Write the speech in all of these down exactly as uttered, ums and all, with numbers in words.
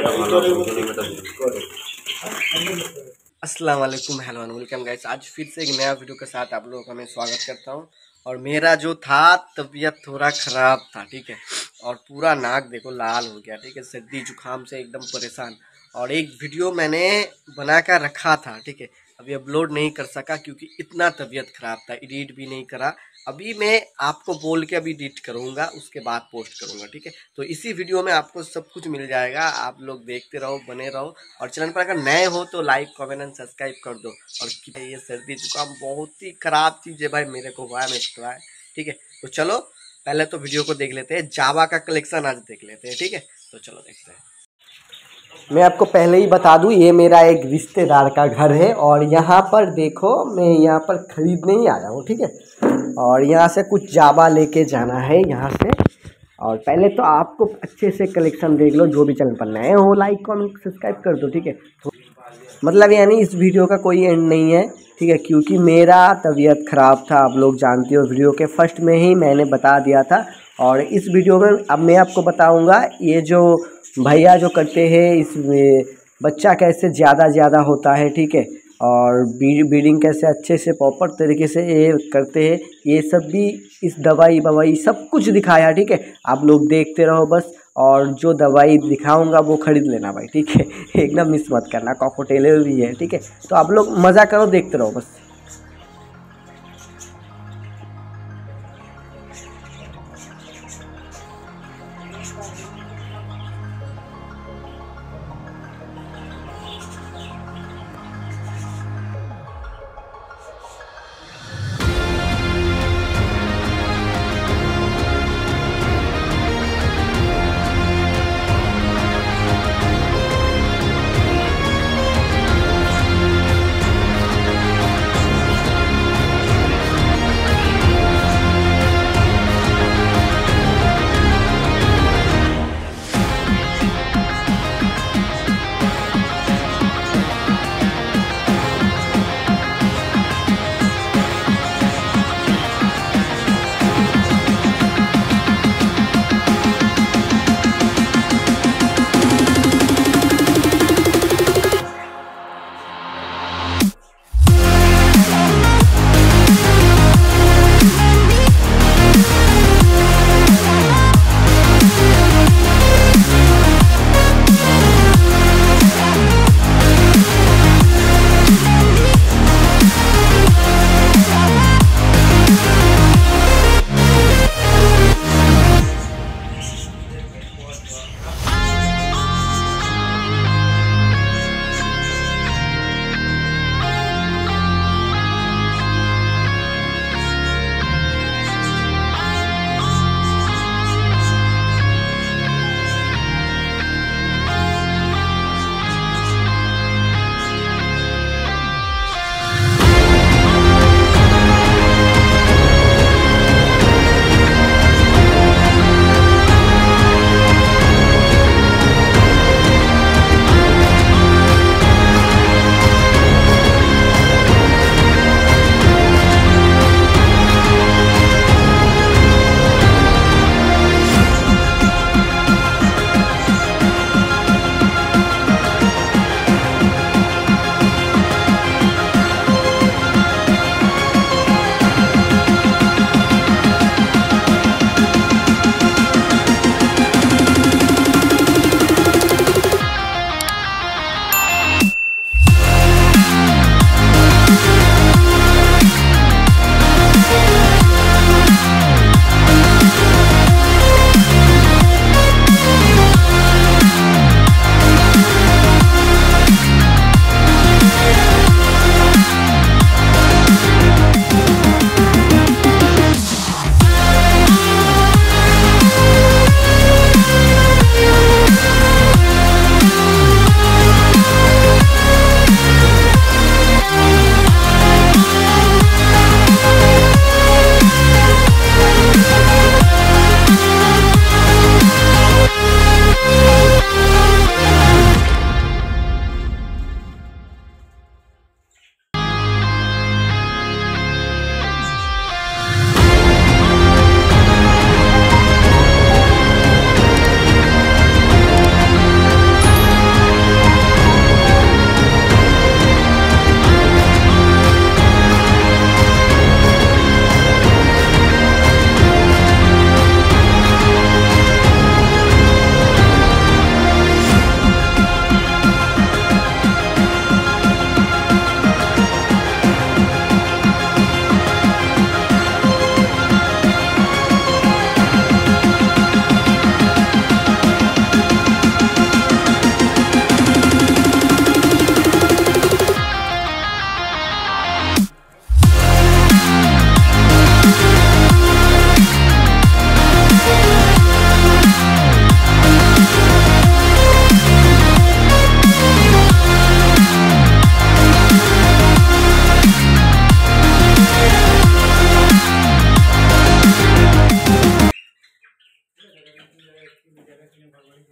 अस्सलाम वालेकुम, hello and welcome guys. आज फिर से एक नया वीडियो के साथ आप लोगों का मैं स्वागत करता हूं। और मेरा जो था तबीयत थोड़ा ख़राब था, ठीक है। और पूरा नाक देखो लाल हो गया, ठीक है। सर्दी जुकाम से एकदम परेशान। और एक वीडियो मैंने बना कर रखा था, ठीक है, अभी अपलोड नहीं कर सका क्योंकि इतना तबीयत ख़राब था। एडिट भी नहीं करा। अभी मैं आपको बोल के अभी एडिट करूँगा, उसके बाद पोस्ट करूँगा, ठीक है। तो इसी वीडियो में आपको सब कुछ मिल जाएगा। आप लोग देखते रहो, बने रहो। और चैनल पर अगर नए हो तो लाइक कमेंट एंड सब्सक्राइब कर दो। और ये सर्दी जुकाम बहुत ही ख़राब चीज़ है भाई, मेरे को हुआ है, मेरे को हुआ है, ठीक है। तो चलो पहले तो वीडियो को देख लेते हैं। जावा का कलेक्शन आज देख लेते हैं, ठीक है। तो चलो देखते हैं। मैं आपको पहले ही बता दूं, ये मेरा एक रिश्तेदार का घर है। और यहाँ पर देखो, मैं यहाँ पर ख़रीदने ही आया हूँ, ठीक है। और यहाँ से कुछ जावा लेके जाना है यहाँ से। और पहले तो आपको अच्छे से कलेक्शन देख लो। जो भी चैनल पर नए हो लाइक कमेंट सब्सक्राइब कर दो, ठीक है। तो मतलब यानी इस वीडियो का कोई एंड नहीं है, ठीक है, क्योंकि मेरा तबीयत ख़राब था। आप लोग जानते हो, वीडियो के फर्स्ट में ही मैंने बता दिया था। और इस वीडियो में अब मैं आपको बताऊंगा ये जो भैया जो करते हैं, इसमें बच्चा कैसे ज़्यादा ज़्यादा होता है, ठीक है। और ब्रीडिंग कैसे अच्छे से प्रॉपर तरीके से ये करते हैं, ये सब भी इस दवाई ववाई सब कुछ दिखाया, ठीक है। आप लोग देखते रहो बस। और जो दवाई दिखाऊंगा वो ख़रीद लेना भाई, ठीक है। एकदम मिस मत करना, कॉम्फर्टेबल भी है, ठीक है। तो आप लोग मज़ा करो, देखते रहो बस।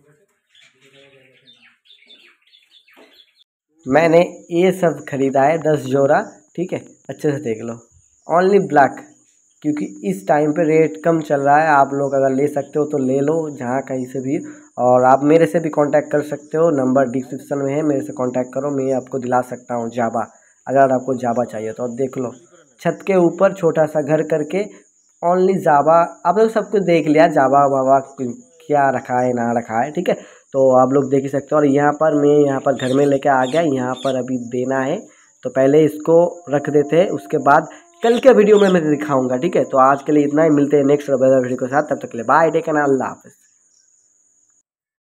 मैंने ये सब खरीदा है दस जोड़ा, ठीक है, अच्छे से देख लो, ओनली ब्लैक, क्योंकि इस टाइम पे रेट कम चल रहा है। आप लोग अगर ले सकते हो तो ले लो जहाँ कहीं से भी, और आप मेरे से भी कांटेक्ट कर सकते हो, नंबर डिस्क्रिप्शन में है, मेरे से कांटेक्ट करो, मैं आपको दिला सकता हूँ जावा, अगर आपको जावा चाहिए तो। अब देख लो, छत के ऊपर छोटा सा घर करके ओनली जावा, आप लोग सब कुछ देख लिया, जावा वावा क्या रखा है ना रखा है, ठीक है, तो आप लोग देख ही सकते हो। और यहाँ पर मैं यहाँ पर घर में लेके आ गया, यहाँ पर अभी देना है, तो पहले इसको रख देते हैं, उसके बाद कल के वीडियो में मैं दिखाऊंगा, ठीक है। तो आज के लिए इतना ही, मिलते हैं नेक्स्ट वीडियो के साथ, तब तक के लिए बाय, टेक केयर, अल्लाह हाफिज़।